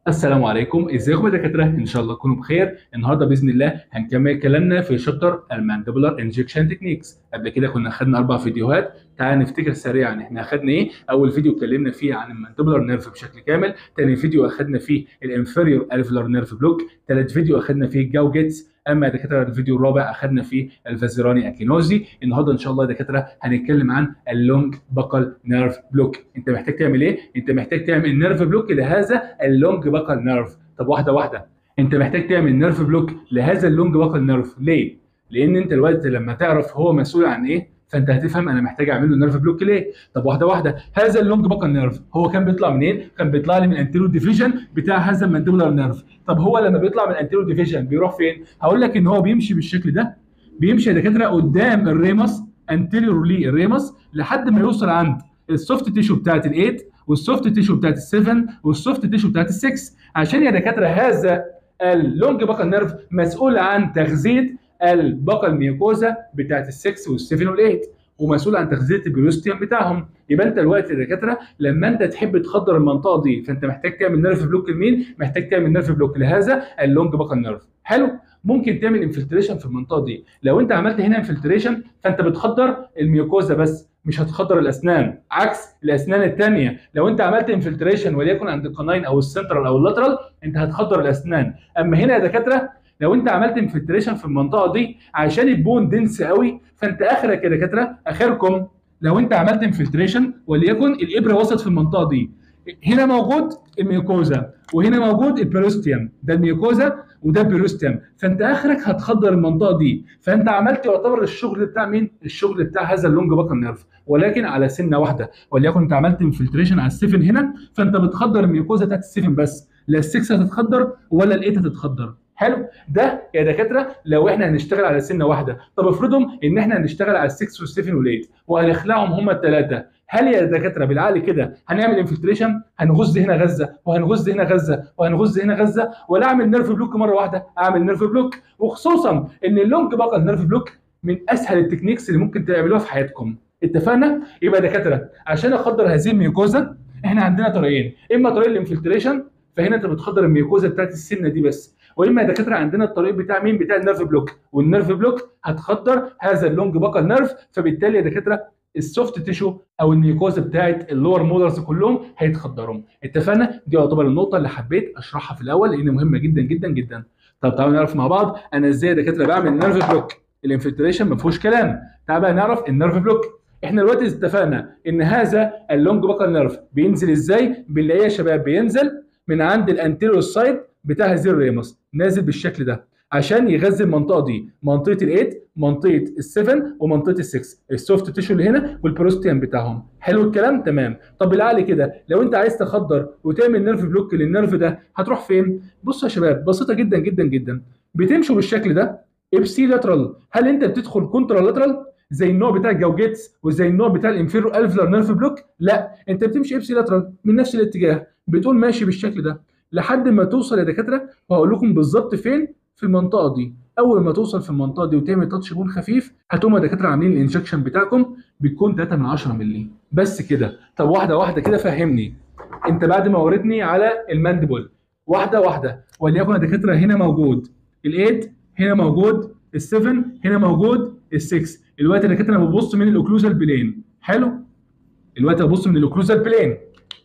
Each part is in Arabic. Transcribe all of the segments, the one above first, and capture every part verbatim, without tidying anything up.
السلام عليكم، ازيكم يا دكاتره؟ ان شاء الله تكونوا بخير. النهارده باذن الله هنكمل كلامنا في شابتر المانديبولار انجكشن تكنيكس. قبل كده كنا خدنا اربع فيديوهات. تعال نفتكر سريعا احنا اخدنا ايه. اول فيديو اتكلمنا فيه عن المانديبولار نيرف بشكل كامل. تاني فيديو اخدنا فيه الانفيريور الفيلار نيرف بلوك. تالت فيديو اخدنا فيه الجاو جيتس. اما يا دكاتره الفيديو الرابع اخدنا فيه الفازيراني اكينوزي. النهارده ان شاء الله يا دكاتره هنتكلم عن اللونج باكال نيرف بلوك. انت محتاج تعمل ايه؟ انت محتاج تعمل نيرف بلوك لهذا اللونج باكال نيرف. طب واحده واحده. انت محتاج تعمل نيرف بلوك لهذا اللونج باكال نيرف ليه؟ لان انت الوقت لما تعرف هو مسؤول عن ايه فانت هتفهم انا محتاج اعمل له نيرف بلوك ليه. طب واحده واحده. هذا اللونج باكال نيرف هو كان بيطلع منين؟ كان بيطلع لي من الانتيريور ديفيجن بتاع هذا المانديبولار نيرف. طب هو لما بيطلع من الانتيريور ديفيجن بيروح فين؟ هقول لك ان هو بيمشي بالشكل ده. بيمشي يا دكاتره قدام الريمس، انتيريور ليه الريمس لحد ما يوصل عند السوفت تيشو بتاعت ال8 والسوفت تيشو بتاعت ال7 والسوفت تيشو بتاعت ال6. عشان يا دكاتره هذا اللونج باكال نيرف مسؤول عن تغذيه الباكال ميوكوزا بتاعت ال6 وال7 وال8، ومسؤول عن تغذيه البريوستيوم بتاعهم. يبقى انت دلوقتي يا دكاتره لما انت تحب تخدر المنطقه دي فانت محتاج تعمل نيرف بلوك لمين؟ محتاج تعمل نيرف بلوك لهذا اللونج باكال نيرف. حلو. ممكن تعمل انفلتريشن في المنطقه دي. لو انت عملت هنا انفلتريشن فانت بتخدر الميوكوزا بس، مش هتخدر الاسنان، عكس الاسنان الثانيه. لو انت عملت انفلتريشن وليكن عند القناين او السنترال او اللاترال انت هتخدر الاسنان. اما هنا يا دكاتره لو انت عملت انفلتريشن في المنطقه دي عشان البون دنس قوي فانت اخرك يا دكاتره اخركم لو انت عملت انفلتريشن وليكن الابره وصلت في المنطقه دي، هنا موجود الميوكوزا وهنا موجود البيروستيوم، ده الميوكوزا وده البيروستيوم، فانت اخرك هتخدر المنطقه دي. فانت عملت يعتبر الشغل بتاع مين؟ الشغل بتاع هذا اللونج باكال نيرف، ولكن على سنه واحده. وليكن انت عملت انفلتريشن على السفن هنا فانت بتخدر الميوكوزا بتاعت السفن بس، لا السكس هتتخدر ولا الايت هتتخدر. حلو. ده يا دكاتره لو احنا هنشتغل على سنه واحده. طب افرضوا ان احنا هنشتغل على السكس والسفن والايت وهنخلعهم هم الثلاثه، هل يا دكاتره بالعقل كده هنعمل انفلتريشن؟ هنغز هنا غزه وهنغز هنا غزه وهنغز هنا غزه، ولا اعمل نيرف بلوك مره واحده؟ اعمل نيرف بلوك. وخصوصا ان اللونج باكال نيرف بلوك من اسهل التكنيكس اللي ممكن تعملوها في حياتكم. اتفقنا؟ يبقى يا دكاتره عشان اخدر هذه الميوكوزا احنا عندنا طريقين، اما طريق الانفلتريشن فهنا انت بتخدر الميوكوزا بتاعت السنه دي بس، واما يا دكاتره عندنا الطريق بتاع مين؟ بتاع النيرف بلوك، والنيرف بلوك هتخدر هذا اللونج باكال نيرف، فبالتالي يا دكاتره السوفت تيشو او الميوكوزا بتاعت اللور مولرز كلهم هيتخدروا. اتفقنا؟ دي يعتبر النقطه اللي حبيت اشرحها في الاول لان مهمه جدا جدا جدا. طب تعالوا نعرف مع بعض انا ازاي يا دكاتره بعمل نيرف بلوك. الانفلتريشن ما فيهوش كلام. تعال بقى نعرف النيرف بلوك. احنا دلوقتي اتفقنا ان هذا اللونج باكال نيرف بينزل ازاي؟ بنلاقيه يا شباب بينزل من عند الانتيريور سايد بتاع هذه الريمس، نازل بالشكل ده عشان يغذي المنطقه دي، منطقه ال8 منطقه ال7 ومنطقه ال6، السوفت تيشو اللي هنا والبروستيوم بتاعهم. حلو الكلام؟ تمام. طب بالعقل كده لو انت عايز تخدر وتعمل نيرف بلوك للنيرف ده هتروح فين؟ بصوا يا شباب بسيطه جدا جدا جدا. بتمشوا بالشكل ده ابسي لاترال. هل انت بتدخل كونترا لاترال زي النوع بتاع الجوجيتس وزي النوع بتاع الانفيرو الفلر نيرف بلوك؟ لا، انت بتمشي ابسي لاترال من نفس الاتجاه، بتقول ماشي بالشكل ده لحد ما توصل يا دكاتره، وهقول لكم بالظبط فين في المنطقه دي. اول ما توصل في المنطقه دي وتعمل تاتش بول خفيف هتقوم يا دكاتره عاملين الانجكشن بتاعكم بيكون ثلاثة من عشرة مللي بس كده. طب واحده واحده كده فهمني. انت بعد ما وريتني على المانديبل واحده واحده، وليكن يا دكاتره هنا موجود ال8، هنا موجود ال7، هنا موجود ال6. الوقت يا دكاتره انا ببص من الاوكلوزال بلين. حلو. الوقت ببص من الاوكلوزال بلين.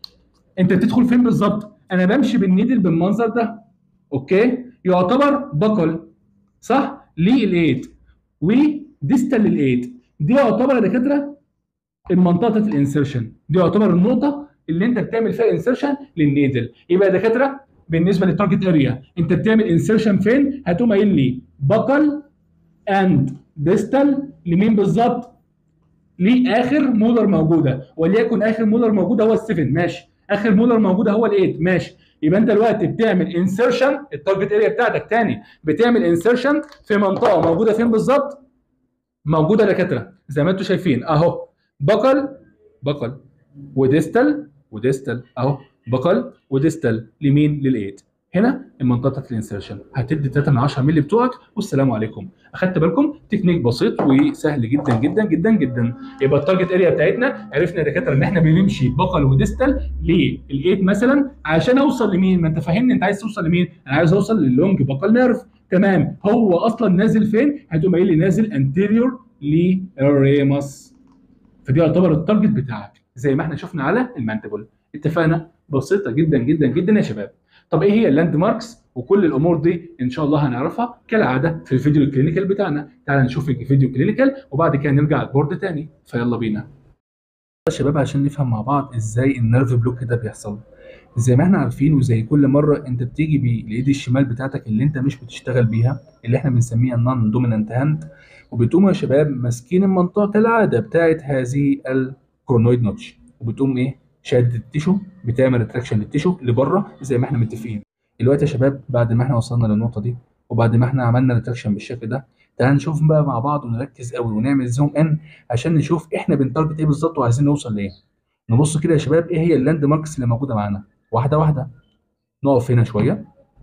انت بتدخل فين بالظبط؟ انا بمشي بالنيدل بالمنظر ده. اوكي؟ يعتبر بكل صح؟ للايد وديستال للايد. دي يعتبر يا دكاتره المنطقه بتاعت الانسرشن، دي يعتبر النقطه اللي انت بتعمل فيها انسرشن للنيدل. يبقى يا دكاتره بالنسبه للتارجت اريا انت بتعمل انسرشن فين؟ هتقوم قايل لي بكل اند ديستال لمين بالظبط؟ لاخر مولر موجوده، وليكن اخر مولر موجوده هو ال7 ماشي، اخر مولر موجوده هو ال8 ماشي. يبقى انت دلوقتي بتعمل انسرشن، التارجت اريا بتاعتك تاني بتعمل انسرشن في منطقه موجوده فين بالظبط؟ موجوده يا دكاتره زي ما انتم شايفين اهو، بقل بقل وديستال وديستال اهو، بقل وديستال لمين؟ للايد. هنا المنطقه بتاعت الانسرشن هتدي ثلاثة من عشرة مللي بتوعك والسلام عليكم. اخدت بالكم؟ تكنيك بسيط وسهل جدا جدا جدا جدا. يبقى التارجت اريا بتاعتنا عرفنا يا دكاتره ان احنا بنمشي بقل وديستال للايت مثلا عشان اوصل لمين؟ ما انت فاهمني انت عايز توصل لمين؟ انا عايز اوصل لللونج بقل نيرف. تمام، هو اصلا نازل فين؟ هتقوم قايل لي نازل انتيريور للريمس. فدي يعتبر التارجت بتاعك زي ما احنا شفنا على المانتيبل. اتفقنا؟ بسيطه جدا جدا جدا يا شباب. طب ايه هي اللاند ماركس؟ وكل الامور دي ان شاء الله هنعرفها كالعاده في الفيديو الكلينيكال بتاعنا. تعال نشوف الفيديو كلينيكال وبعد كده نرجع البورد تاني. فيلا بينا يا شباب عشان نفهم مع بعض ازاي النيرف بلوك ده بيحصل. زي ما احنا عارفين وزي كل مره انت بتيجي بالايد الشمال بتاعتك اللي انت مش بتشتغل بيها اللي احنا بنسميها النون دومينانت هاند، وبتقوم يا شباب ماسكين المنطقه كالعاده بتاعت هذه الكورنويد نوتش، وبتقوم ايه شادد التيشو، بتعمل ريتراكشن للتيشو لبره زي ما احنا متفقين. دلوقتي يا شباب بعد ما احنا وصلنا للنقطه دي وبعد ما احنا عملنا ريتراكشن بالشكل ده، تعال نشوف بقى مع بعض ونركز قوي ونعمل زوم ان عشان نشوف احنا بنتارجت ايه بالظبط وعايزين نوصل لايه. نبص كده يا شباب ايه هي اللاند ماركس اللي موجوده معانا واحده واحده. نقف هنا شويه.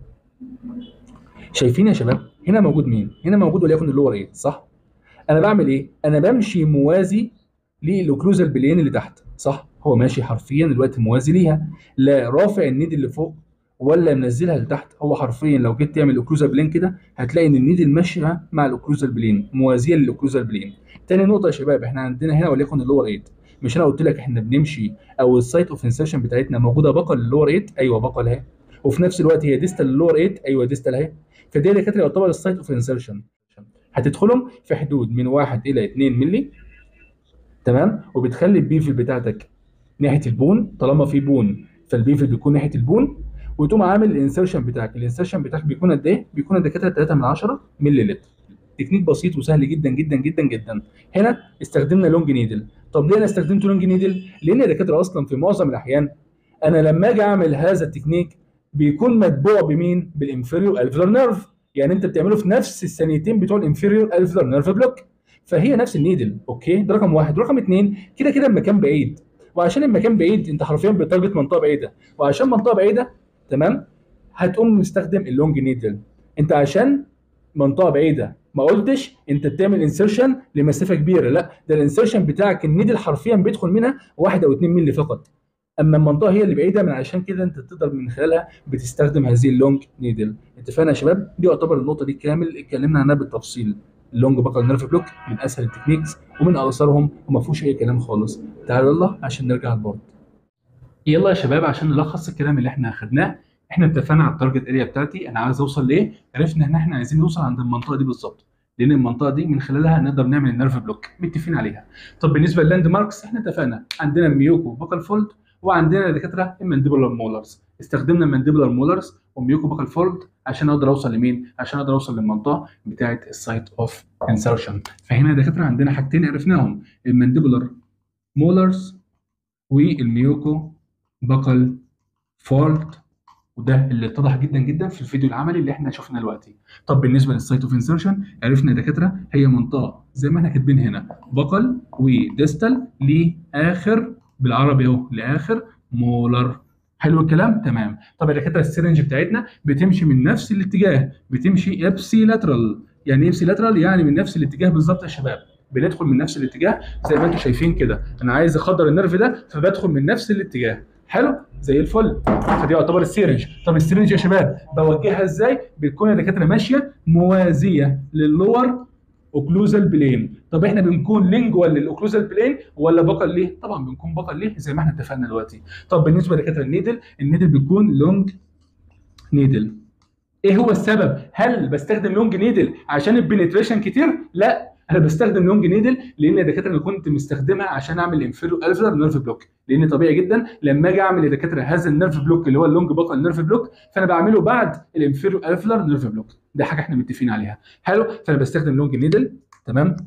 شايفين يا شباب هنا موجود مين؟ هنا موجود وليكن اللور ايه، صح؟ انا بعمل ايه؟ انا بمشي موازي للاوكلوزال بلين اللي تحت، صح؟ هو ماشي حرفيا دلوقتي موازي ليها، لا رافع النيد اللي فوق ولا منزلها لتحت. هو حرفيا لو جيت تعمل اوكلوزال بلين كده هتلاقي ان النيد ماشيه مع الاوكلوزال بلين موازيه للاوكلوزال بلين. تاني نقطه يا شباب احنا عندنا هنا وليكن اللور تمانية، مش انا قلت لك احنا بنمشي او السايت اوف انسرشن بتاعتنا موجوده بقل اللور تمانية؟ ايوه بقل اهي، وفي نفس الوقت هي ديستال اللور تمانية، ايوه ديستال اهي. فدي اللي كانت يعتبر السايت اوف انسرشن، هتدخلهم في حدود من واحد الى اتنين مللي. تمام، وبتخلي البيفل بتاعتك ناحيه البون، طالما في بون فالبيفل بيكون ناحيه البون، وتقوم عامل الانسرشن بتاعك. الانسرشن بتاعك بيكون قد ايه؟ بيكون قد كده تلاتة من عشرة مللي لتر. تكنيك بسيط وسهل جدا جدا جدا جدا. هنا استخدمنا لونج نيدل. طب ليه انا استخدمت لونج نيدل؟ لان الدكاتره اصلا في معظم الاحيان انا لما اجي اعمل هذا التكنيك بيكون متبوع بمين؟ بالانفيريور الفيلر نيرف. يعني انت بتعمله في نفس الثانيتين بتوع الانفيريور الفيلر نيرف بلوك، فهي نفس النيدل. اوكي، ده رقم واحد. رقم اثنين كده كده المكان بعيد، وعشان المكان بعيد انت حرفيا بتارجت منطقه بعيده، وعشان منطقه بعيده تمام هتقوم مستخدم اللونج نيدل. انت عشان منطقه بعيده ما قلتش انت بتعمل انسرشن لمسافه كبيره، لا ده الانسرشن بتاعك النيدل حرفيا بيدخل منها واحد او اتنين مللي فقط، اما المنطقه هي اللي بعيده، من عشان كده انت تقدر من خلالها بتستخدم هذه اللونج نيدل. اتفقنا يا شباب؟ دي يعتبر النقطه دي كامل اتكلمنا عنها بالتفصيل. اللونج باكل نيرف بلوك من اسهل التكنيكس ومن اقصرهم وما فيهوش اي كلام خالص. تعالوا يلا عشان نرجع البورد. يلا يا شباب عشان نلخص الكلام اللي احنا اخدناه، احنا اتفقنا على التارجت اريا بتاعتي، انا عايز اوصل لايه؟ عرفنا ان احنا عايزين نوصل عند المنطقه دي بالظبط، لان المنطقه دي من خلالها نقدر نعمل النيرف بلوك، متفقين عليها. طب بالنسبه لللاند ماركس احنا اتفقنا عندنا الميوكو باكل فولد وعندنا دكاتره المانديبولار مولرز. استخدمنا المانديبولار مولرز وميوكو باكل فولد عشان اقدر اوصل لمين؟ عشان اقدر اوصل للمنطقه بتاعه السايت اوف انسرشن. فهنا يا دكاتره عندنا حاجتين عرفناهم، المانديبولار مولرز والميوكو باكل فولد، وده اللي اتضح جدا جدا في الفيديو العملي اللي احنا شفناه دلوقتي. طب بالنسبه للسايت اوف انسرشن عرفنا يا دكاتره هي منطقه زي ما احنا كاتبين هنا بقل وديستال لاخر بالعربي اهو لاخر مولر. حلو الكلام؟ تمام. طب يا دكاتره السيرنج بتاعتنا بتمشي من نفس الاتجاه، بتمشي ابسي لاترال. يعني ايه ابسي لاترال؟ يعني من نفس الاتجاه بالظبط يا شباب، بندخل من نفس الاتجاه زي ما انتم شايفين كده. انا عايز اخدر النرف ده فبدخل من نفس الاتجاه. حلو زي الفل. فدي يعتبر السيرنج. طب السيرنج يا شباب بوجهها ازاي؟ بتكون يا دكاتره ماشيه موازيه للور اوكلوزال بلين. طب احنا بنكون لينجوال للاوكلوزال بلين ولا بقل ليه؟ طبعا بنكون بقل ليه زي ما احنا اتفقنا دلوقتي. طب بالنسبه لدكاتره النيدل، النيدل بيكون لونج نيدل. ايه هو السبب؟ هل بستخدم لونج نيدل عشان البنتريشن كتير؟ لا، انا بستخدم لونج نيدل لان الدكاتره اللي كنت مستخدمها عشان اعمل انفيرو الفيلر نيرف بلوك، لان طبيعي جدا لما اجي اعمل الدكاتره هذا النيرف بلوك اللي هو اللونج باكل نيرف بلوك فانا بعمله بعد الانفيرو الفيلر نيرف بلوك، ده حاجه احنا متفقين عليها. حلو، فانا بستخدم لونج نيدل. تمام،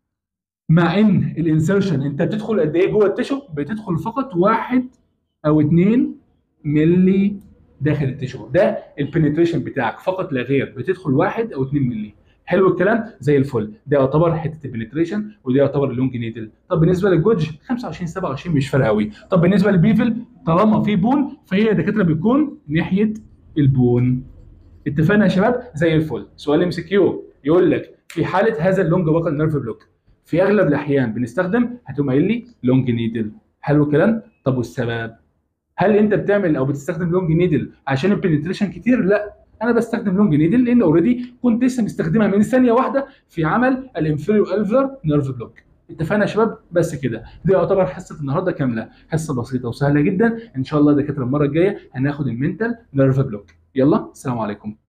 مع ان الانسرشن انت بتدخل قد ايه جوه التشو؟ بتدخل فقط واحد او اتنين مللي داخل التشو، ده البنتريشن بتاعك فقط لا غير، بتدخل واحد او اتنين مللي. حلو الكلام؟ زي الفل. ده يعتبر حته البنتريشن وده يعتبر اللونج نيدل. طب بالنسبه للجوج خمسة وعشرين سبعة وعشرين مش فارقه قوي. طب بالنسبه للبيفل طالما في بون فهي دكاتره بيكون ناحيه البون. اتفقنا يا شباب؟ زي الفل. سؤال ام سي كيو يقول لك في حاله هذا اللونج باكل نيرف بلوك في اغلب الاحيان بنستخدم، هتقوم قايل لي لونج نيدل. حلو الكلام. طب والسبب؟ هل انت بتعمل او بتستخدم لونج نيدل عشان البنتريشن كتير؟ لا، انا بستخدم لونج نيدل لان اوريدي كنت لسه مستخدمها من ثانيه واحده في عمل الانفيريو الفلر نيرف بلوك. اتفقنا يا شباب؟ بس كده، دي يعتبر حصه النهارده كامله، حصه بسيطه وسهله جدا. ان شاء الله يا دكاتره المره الجايه هناخد المنتال نيرف بلوك. يلا، السلام عليكم.